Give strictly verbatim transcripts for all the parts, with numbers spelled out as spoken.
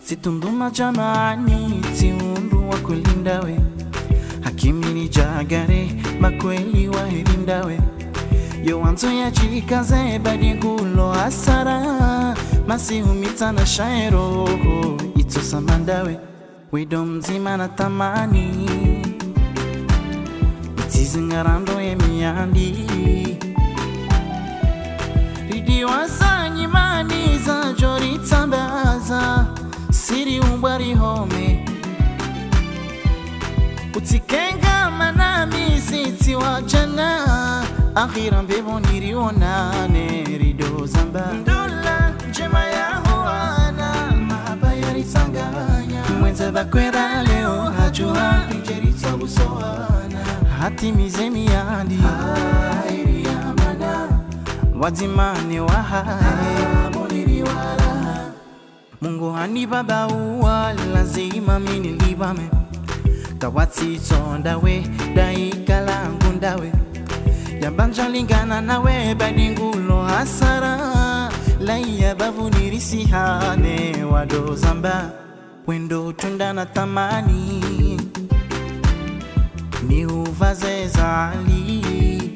Situnduma jamani tiundu wa kulindawe Hakimini jagare makweli wa hirindawe Yo wanzo ya jikaze badi ngulo asara Masi umita na shairo Ito samandawe Wido mzima na tamani Itizi ngarando ye miyandi Ridi wasanyi mani za jori tambaza Siri umbari home Utikenga manami siti wajana Akhiran bebo nirionane Rido zamba Ndola jema ya hoana Mahaba yari sanganya Mwenza bakwera leo Hajua pinjeri sabu soana Hati mizemi yandi Hairi amana Wadzimane wa hai Moniri wala Mungu hani baba uwa lazima mini libame Tawati tondawe daika langu ndawe Yambanja lingana nawe badingulo hasara Laiya bavu nirisihane wado zamba Wendo tunda na tamani Ni uvaze zali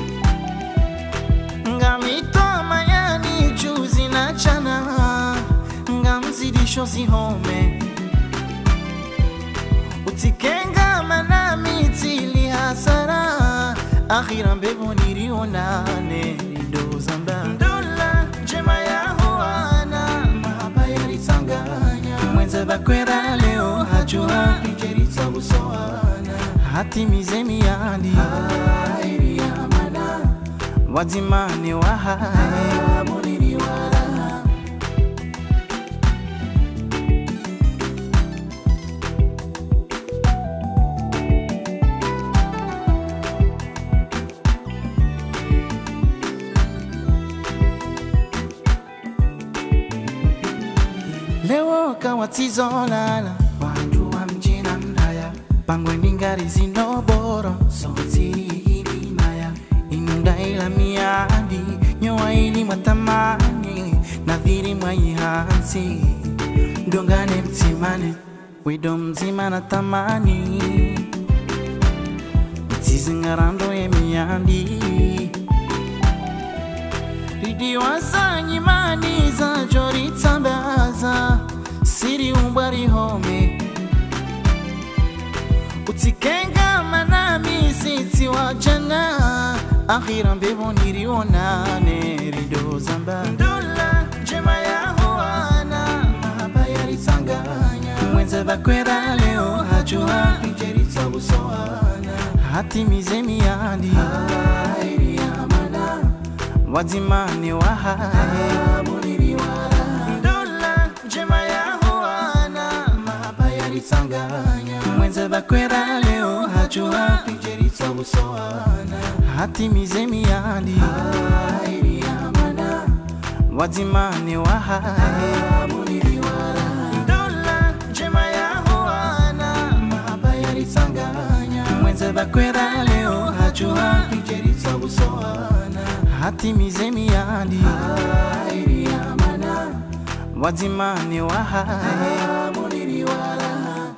Ngamito mayani juzi na chana Ngamzidisho si home Utikenga manami tili hasara Akhiran bebo nirionane Rido zamba Ndola jema ya hoana Mahaba yari sanganya Mwenza bakwera leo Hajua pinjeri sabu soana Hati mizemi yandi Hairi amana Wadzimane wa hai Moniri wala Lewo kawatizo lala Wandu wa mjina mdaya Pangwe ningari zinoboro Sotiri hili maya Inunda ila miadi Nyowa ili matamani Nadhiri mwayihansi Dongane mtimane Wido mzima na tamani Itizi ngarando ye miyandi Ridi wasanyi mani za jori tambaza Siri umbari home Utikenga manami siti wajana Akhiran bebo nirionane Rido zamba Ndola jema ya hoana Mahaba yari sanganya Mwenza bakwera leo Hajua pinjeri sabu soana Hati mizemi yandi Hairi amana Wadzimane wa hai Moniri wala Ndola jema ya hoana Mahaba yari sanganya Mwenza bakwera leo Hajua pinjeri sabu soana Hati mizemi yandi Hairi amana Wadzimane wa hai Moniri wala Ndola jema ya hoana Mahaba yari sanganya Mwenza bakwera leo Hajua pinjeri sabu soana Hati mizemi yandi Hairi amana Wadzimane wa hai Moniri wala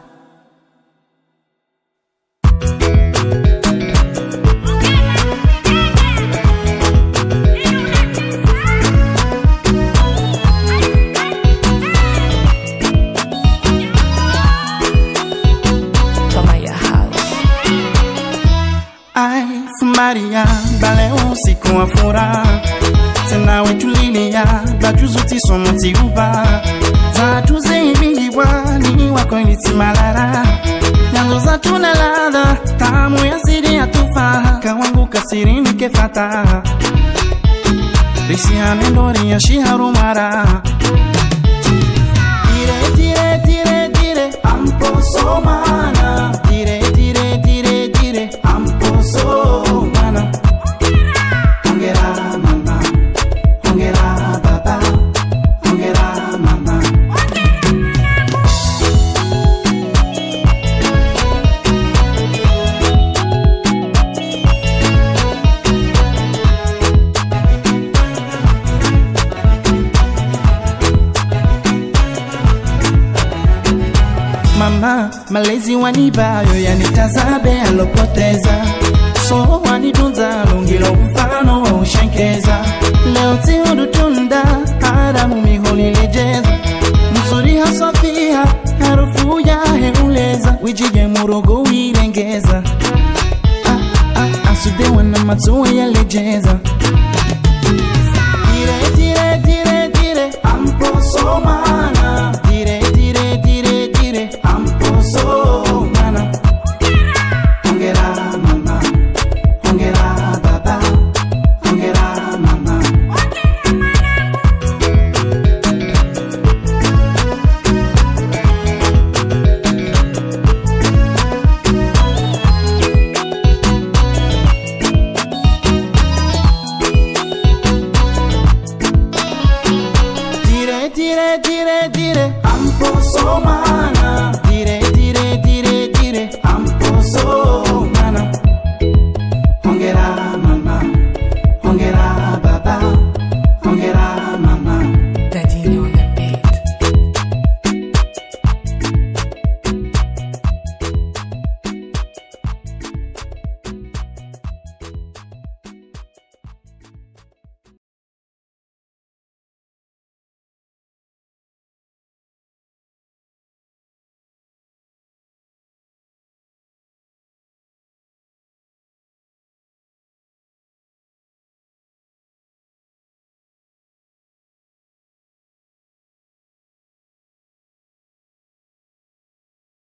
Maria, bale usiku wa furaha Tena wetulilia, bajuzuti somuti uba Zatu zeibili wani wako iliti malala Nyanzo zatu na ladha, tamu ya siri ya tufa Kawangu kasiri nikefata Risi amendori ya shiharu mara Tire, tire, tire, tire, ampo somana Tire, tire, tire, tire, ampo somana Hongera mama, hongera baba, hongera mama mama, malezi wanibayo yanitazabe alopoteza. So wanitunza lungilo mfano wa ushenkeza. Leo tiudu tunda haramu miholi lejeza. Mzuri hasofia harufu ya heuleza. Wijige murogo wilengeza. Ah ah asudewa na matuwe ya lejeza. Dire dire dire dire amposo mana. Dire dire dire dire amposo mana. Ongera mama, ongera baba, ongera mama. Dire dire dire dire amposo mana.